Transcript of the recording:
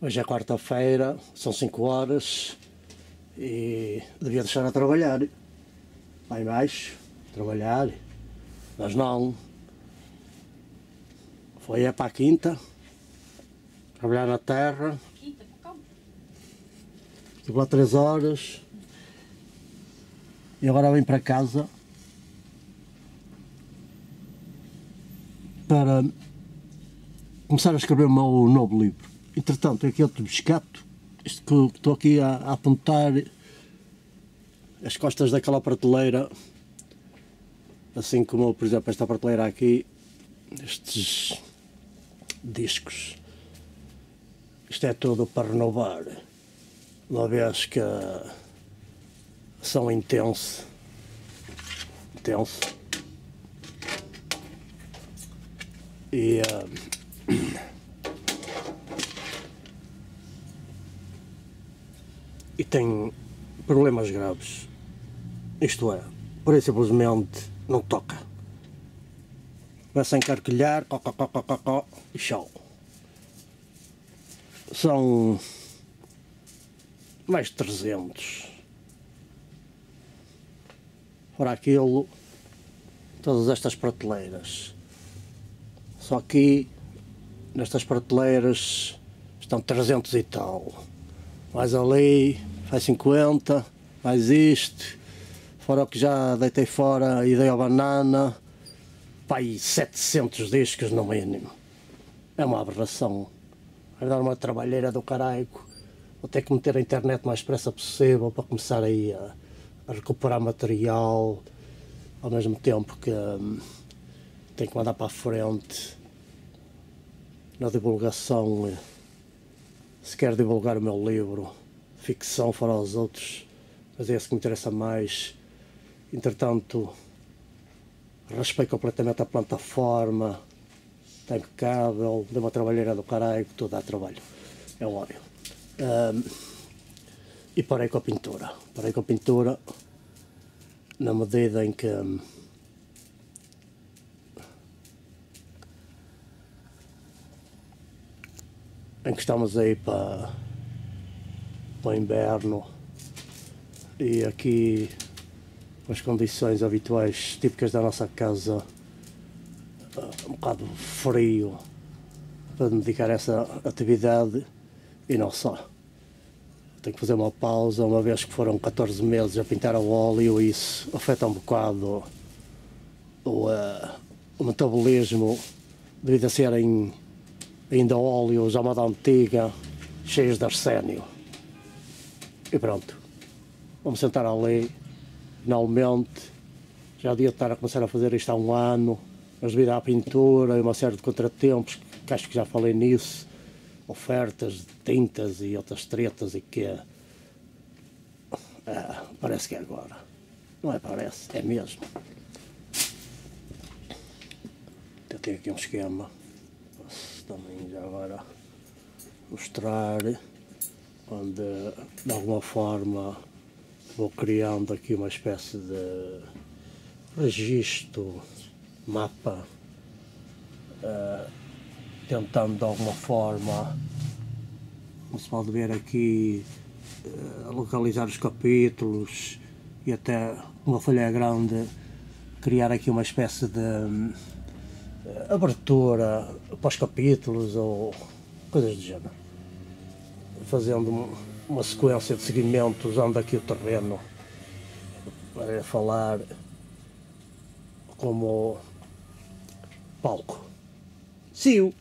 Hoje é quarta-feira, são 5 horas e devia deixar a trabalhar. Lá em baixo, trabalhar, mas não. Foi para a quinta, trabalhar na terra. Estive lá 3 horas e agora venho para casa para começar a escrever o meu novo livro. Entretanto, aqui outro biscato, isto que estou aqui a apontar as costas daquela prateleira, assim como, por exemplo, esta prateleira aqui, estes discos. Isto é tudo para renovar, uma vez que são intenso. E tem problemas graves, isto é, por aí simplesmente não toca. Começa a encarquilhar, e tchau. São mais de 300. Fora aquilo, todas estas prateleiras. Só aqui, nestas prateleiras, estão 300 e tal. Mais ali, faz 50, mais isto. Fora o que já deitei fora e dei ao banana, pai, 700 discos no mínimo. É uma aberração. Vai dar uma trabalheira do caraico. Vou ter que meter a internet o mais depressa possível para começar aí a recuperar material, ao mesmo tempo que tenho que mandar para a frente na divulgação. Se quer divulgar o meu livro, ficção fora os outros, mas é esse que me interessa mais. Entretanto, raspei completamente a plataforma, está impecável, dei uma trabalheira do caralho, tudo dá trabalho, é óbvio. E parei com a pintura, na medida em que estamos aí para o inverno e aqui as condições habituais típicas da nossa casa, um bocado frio, para me dedicar a essa atividade e não só. Tenho que fazer uma pausa, uma vez que foram 14 meses a pintar a óleo, e isso afeta um bocado o metabolismo, devido a serem ainda óleos à moda antiga, cheios de arsénio. E pronto, vamos sentar ali, finalmente. Já devia estar a começar a fazer isto há um ano, mas devido à pintura e uma série de contratempos, que acho que já falei nisso, ofertas de tintas e outras tretas e que parece que é agora. Não é parece, é mesmo. Eu tenho aqui um esquema, posso também já agora mostrar, onde de alguma forma vou criando aqui uma espécie de registro, mapa, tentando de alguma forma, como se pode ver aqui, localizar os capítulos e até uma folha grande, criar aqui uma espécie de abertura para os capítulos ou coisas do género, fazendo uma sequência de seguimento, usando aqui o terreno para falar como palco. See you!